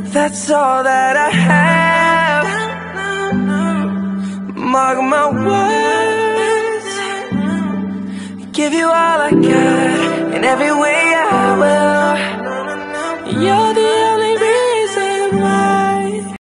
That's all that I have. Mark my words, give you all I got in every way